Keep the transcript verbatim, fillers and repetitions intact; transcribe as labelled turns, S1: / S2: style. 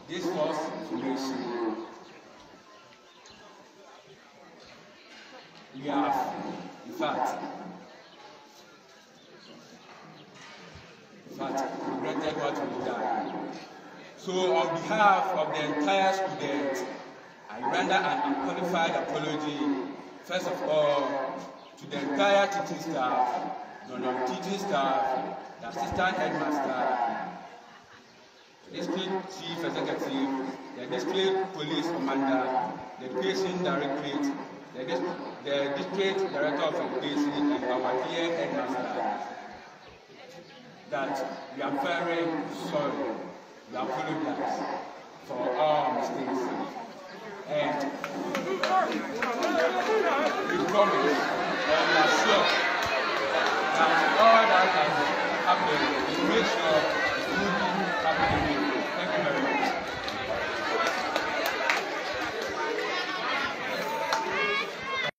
S1: this false information. We have, in fact, in fact, regretted what we've done. So, on behalf of the entire students, I render an unqualified apology, first of all, to the entire teaching staff, the non-teaching staff, the assistant headmaster, the district chief executive, the district police commander, the education directorate, the, dist the district director of education, and our dear headmaster, that we are very sorry, we apologize for all mistakes. And we promise and we are sure that all that has happened, we make sure